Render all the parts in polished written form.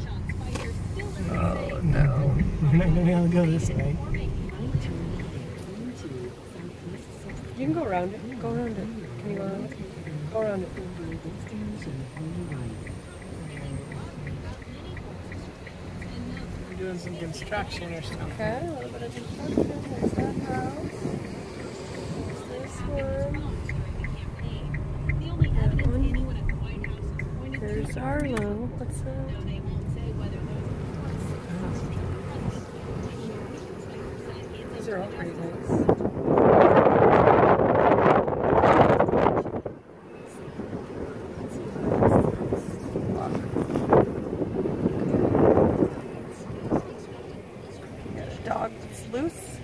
Oh no, we're not gonna be able to go this way. You can go around it. Go around it. Can you go around it? Go around it. We're doing some construction or something. Okay, a little bit of construction. There's that house. There's this one. That one. There's Arlo. What's that? These are all pretty nice. Dog that's loose.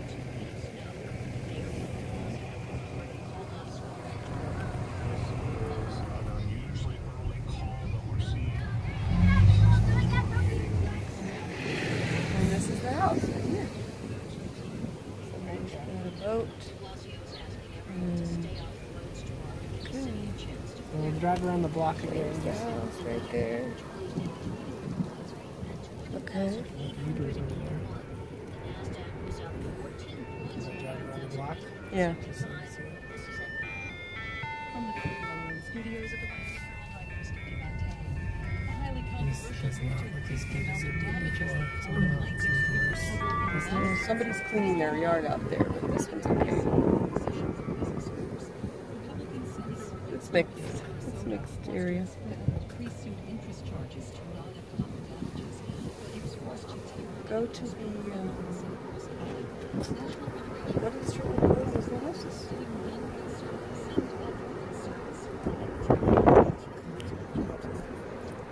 And this is the house right here. Somebody's got a boat. We'll drive around the block again. The house right there. Okay. Ubers over there. Drive around the block. Yeah. This does not look as good as it did before. Somehow it seems worse. Somebody's cleaning their yard out there, but this one's okay. It's mixed. It's mixed area. Go to the, what is your, what is the houses?